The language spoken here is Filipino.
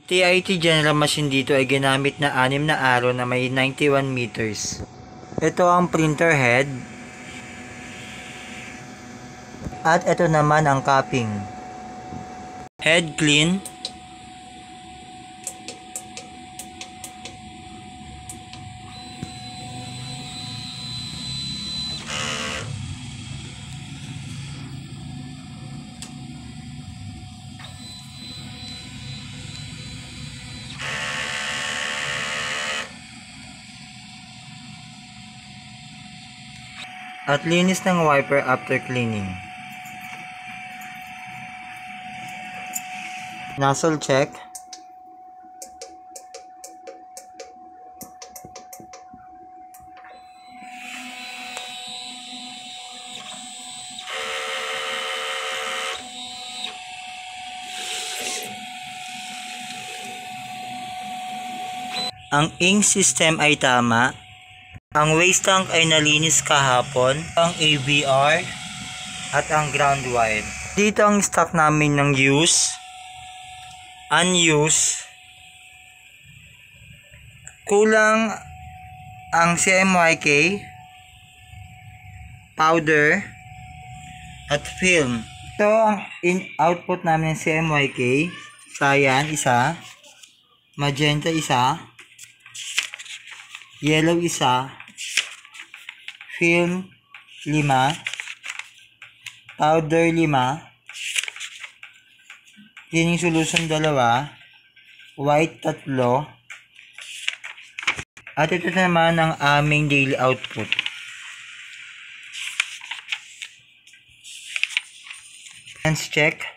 TIT General Machine dito ay ginamit na 6 na arrow na may 91 meters. Ito ang printer head. At ito naman ang capping. Head clean. At linis ng wiper after cleaning. Nozzle check. Ang ink system ay tama. Ang waste tank ay nalinis kahapon, ang ABR at ang ground wire. Dito ang stock namin ng use, unused, kulang ang CMYK, powder, at film. Ito ang output namin ng CMYK, cyan isa, magenta isa, yellow isa, film 5, powder 5, cleaning solution 2, white 3, at ito naman ang aming daily output. Hands check.